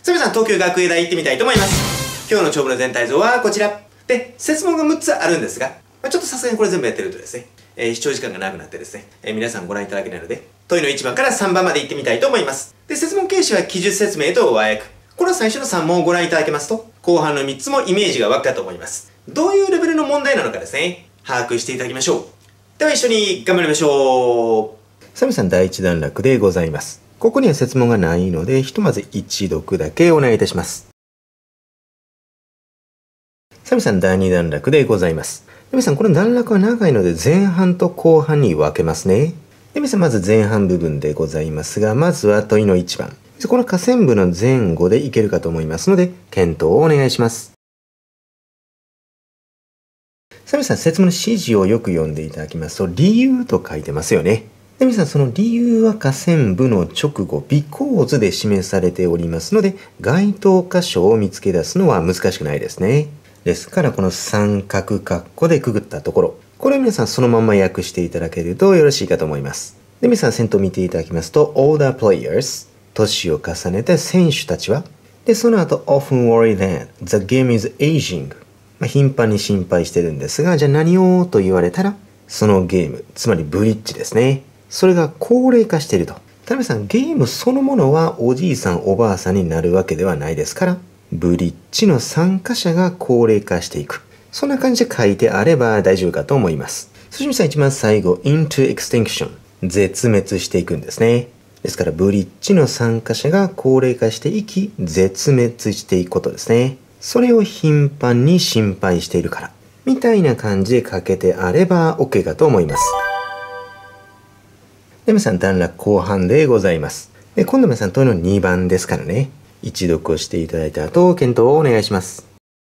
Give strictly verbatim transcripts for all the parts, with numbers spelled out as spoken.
さあ皆さん、東京学芸大行ってみたいと思います。今日の長文の全体像はこちら。で、設問がむっつあるんですが、まあ、ちょっとさすがにこれ全部やってるとですね、えー、視聴時間が長くなってですね、えー、皆さんご覧いただけないので、問いのいちばんからさんばんまで行ってみたいと思います。で、設問形式は記述説明と和訳。これは最初のさん問をご覧いただけますと、後半のみっつもイメージが湧くかと思います。どういうレベルの問題なのかですね、把握していただきましょう。では一緒に頑張りましょう。 サミさん第一段落でございます。ここには設問がないので、ひとまず一読だけお願いいたします。サミさん第二段落でございます。皆さん、この段落は長いので前半と後半に分けますね。皆さん、まず前半部分でございますが、まずは問いのいちばん。この下線部の前後でいけるかと思いますので、検討をお願いします。サミさん、設問の指示をよく読んでいただきますと、理由と書いてますよね。で、皆さん、その理由は下線部の直後、because で示されておりますので、該当箇所を見つけ出すのは難しくないですね。ですから、この三角括弧でくぐったところ、これを皆さんそのまま訳していただけるとよろしいかと思います。で、皆さん、先頭見ていただきますと、all the players、年を重ねた選手たちは、で、その後、often worry that the game is aging。まあ、頻繁に心配してるんですが、じゃあ何をと言われたら、そのゲーム、つまりブリッジですね。それが高齢化していると。ただ皆さん、ゲームそのものはおじいさんおばあさんになるわけではないですから、ブリッジの参加者が高齢化していく。そんな感じで書いてあれば大丈夫かと思います。そして皆さん一番最後、into extinction。絶滅していくんですね。ですから、ブリッジの参加者が高齢化していき、絶滅していくことですね。それを頻繁に心配しているから。みたいな感じで書けてあれば OK かと思います。で、皆さん段落後半でございます。で、今度皆さん問いのにばんですからね。一読をしていただいた後、検討をお願いします。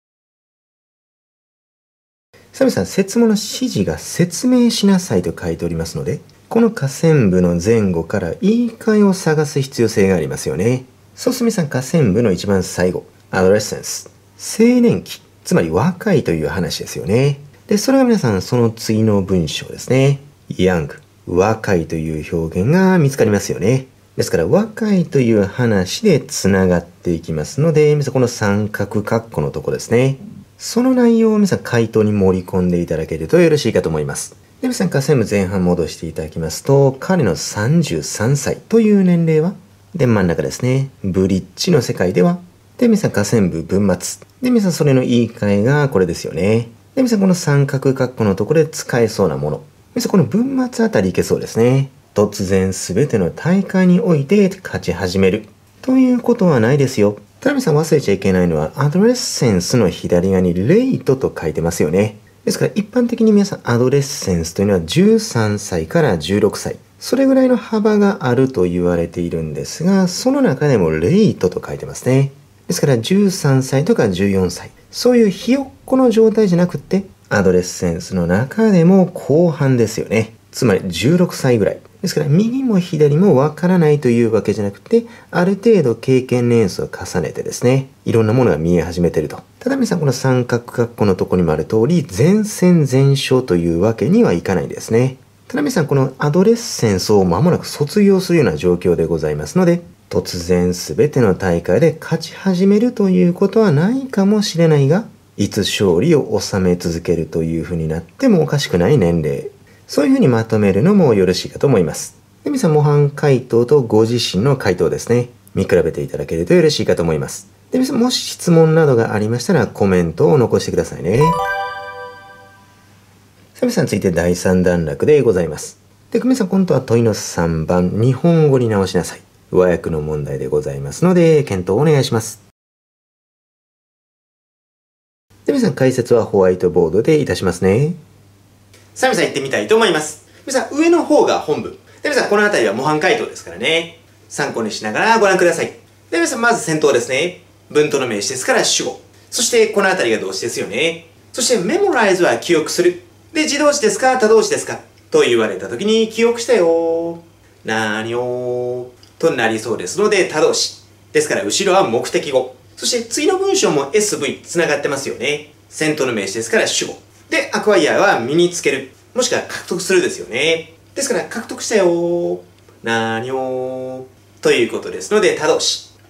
さあ皆さん、設問の指示が説明しなさいと書いておりますので、この下線部の前後から言い換えを探す必要性がありますよね。そうすると皆さん、下線部の一番最後、adolescence、青年期、つまり若いという話ですよね。で、それが皆さん、その次の文章ですね。young、若いという表現が見つかりますよね。ですから、若いという話でつながっていきますので、皆さんこの三角括弧のとこですね。その内容を皆さん回答に盛り込んでいただけるとよろしいかと思います。で、皆さん下線部前半戻していただきますと、彼のさんじゅうさんさいという年齢は、で、真ん中ですね。ブリッジの世界では、で、皆さん下線部文末。で、皆さんそれの言い換えがこれですよね。で、皆さんこの三角括弧のところで使えそうなもの。皆さんこの文末あたりいけそうですね。突然すべての大会において勝ち始める。ということはないですよ。ただ皆さん忘れちゃいけないのは、アドレッセンスの左側にレイトと書いてますよね。ですから一般的に皆さんアドレッセンスというのはじゅうさんさいからじゅうろくさい。それぐらいの幅があると言われているんですが、その中でもレイトと書いてますね。ですからじゅうさんさいとかじゅうよんさい。そういうひよっこの状態じゃなくって、アドレッセンスの中でも後半ですよね。つまりじゅうろくさいぐらい。ですから右も左もわからないというわけじゃなくて、ある程度経験年数を重ねてですね、いろんなものが見え始めていると。ただ皆さんこの三角括弧のところにもある通り、全戦全勝というわけにはいかないんですね。ただ皆さんこのアドレッセンスを間もなく卒業するような状況でございますので、突然全ての大会で勝ち始めるということはないかもしれないが、いつ勝利を収め続けるというふうになってもおかしくない年齢。そういうふうにまとめるのもよろしいかと思います。で、皆さん模範回答とご自身の回答ですね。見比べていただけるとよろしいかと思います。で、皆さんもし質問などがありましたらコメントを残してくださいね。さあ皆さん続いてだいさん段落でございます。で、皆さん今度は問いのさんばん、日本語に直しなさい。和訳の問題でございますので、検討をお願いします。で、皆さん解説はホワイトボードでいたしますね。 さあ皆さん行ってみたいと思います。皆さん上の方が本文。で、皆さんこの辺りは模範解答ですからね。参考にしながらご覧ください。で、皆さんまず先頭ですね。文頭の名詞ですから主語。そしてこの辺りが動詞ですよね。そしてメモライズは記憶する。で、自動詞ですか他動詞ですかと言われた時に記憶したよ。なーにょーとなりそうですので他動詞。ですから後ろは目的語。そして次の文章も エスブイ つながってますよね。先頭の名詞ですから主語。で、アクワイアは身につける。もしくは獲得するですよね。ですから、獲得したよー。なーにょー。ということですので、他動詞。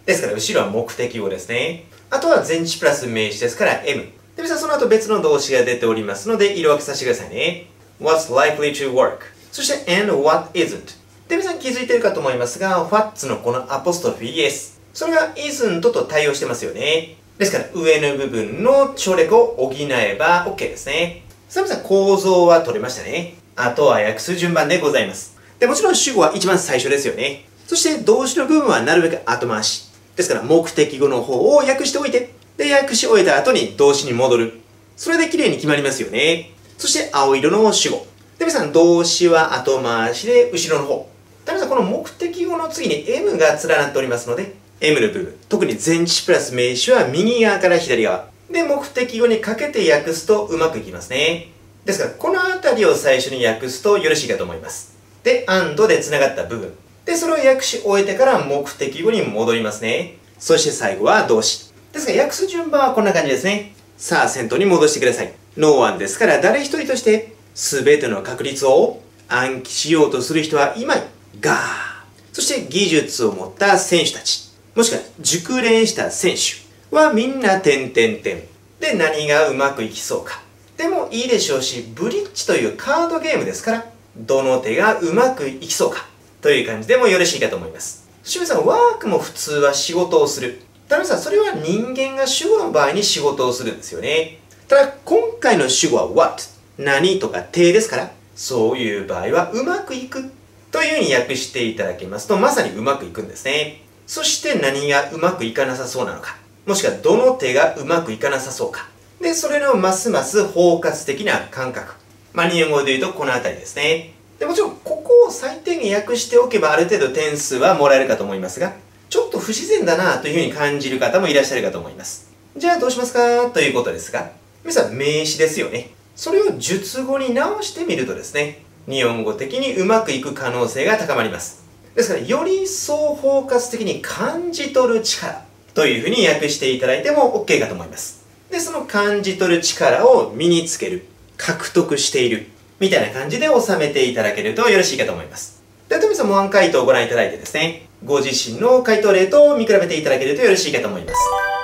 ですから、後ろは目的語ですね。あとは前置プラス名詞ですから エム。で、皆さんその後別の動詞が出ておりますので、色分けさせてくださいね。What's likely to work? そして and what isn't? で、皆さん気づいているかと思いますが、What's のこのアポストロフィー S。それが isn't と対応してますよね。ですから、上の部分の省略を補えば OK ですね。さあ皆さん構造は取れましたね。あとは訳す順番でございます。で、もちろん主語は一番最初ですよね。そして動詞の部分はなるべく後回し。ですから目的語の方を訳しておいて、で、訳し終えた後に動詞に戻る。それで綺麗に決まりますよね。そして青色の主語。で、皆さん動詞は後回しで後ろの方。で、皆さんこの目的語の次に エム が連なっておりますので、エム の部分、特に前置プラス名詞は右側から左側。で、目的語にかけて訳すとうまくいきますね。ですから、このあたりを最初に訳すとよろしいかと思います。で、and で繋がった部分。で、それを訳し終えてから目的語に戻りますね。そして最後は動詞。ですが、訳す順番はこんな感じですね。さあ、先頭に戻してください。ノーワンですから、誰一人として、すべての確率を暗記しようとする人はいまい。がそして、技術を持った選手たち、もしくは熟練した選手はみんな点々点。で、何がうまくいきそうか。でもいいでしょうし、ブリッジというカードゲームですから、どの手がうまくいきそうか。という感じでもよろしいかと思います。しゅうさん、ワークも普通は仕事をする。たださん、それは人間が主語の場合に仕事をするんですよね。ただ、今回の主語は what、何とか手ですから、そういう場合はうまくいくというふうに訳していただけますと、まさにうまくいくんですね。そして何がうまくいかなさそうなのか。もしくはどの手がうまくいかなさそうか。で、それのますます包括的な感覚。まあ、日本語で言うとこのあたりですね。で、もちろん、ここを最低限訳しておけばある程度点数はもらえるかと思いますが、ちょっと不自然だなというふうに感じる方もいらっしゃるかと思います。じゃあどうしますかということですが、皆さん名詞ですよね。それを述語に直してみるとですね、日本語的にうまくいく可能性が高まります。ですから、より一層包括的に感じ取る力というふうに訳していただいても OK かと思います。で、その感じ取る力を身につける、獲得している、みたいな感じで収めていただけるとよろしいかと思います。では、トミさん模範解答をご覧いただいてですね、ご自身の回答例と見比べていただけるとよろしいかと思います。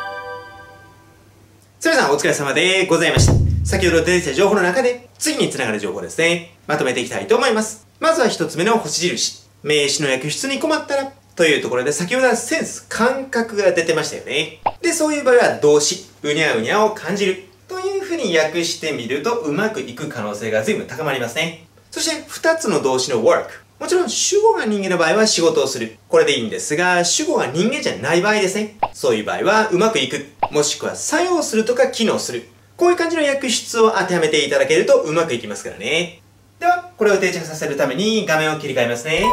それではお疲れ様でございました。先ほど出てきた情報の中で、次につながる情報ですね、まとめていきたいと思います。まずは一つ目の星印。名詞の訳出に困ったら、というところで先ほどはセンス、感覚が出てましたよね。で、そういう場合は動詞、うにゃうにゃを感じる。というふうに訳してみるとうまくいく可能性が随分高まりますね。そして二つの動詞の work。もちろん主語が人間の場合は仕事をする。これでいいんですが、主語が人間じゃない場合ですね。そういう場合はうまくいく。もしくは作用するとか機能する。こういう感じの訳出を当てはめていただけるとうまくいきますからね。では、これを定着させるために画面を切り替えますね。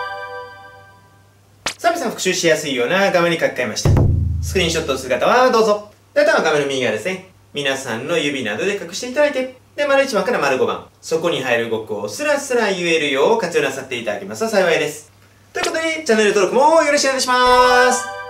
さあ皆さん復習しやすいような画面に書き換えました。スクリーンショットをする方はどうぞ。で、あとは画面の右側ですね。皆さんの指などで隠していただいて、で、丸いちばんから丸ごばん、そこに入る語句をスラスラ言えるよう活用なさっていただけますと幸いです。ということで、チャンネル登録もよろしくお願いします。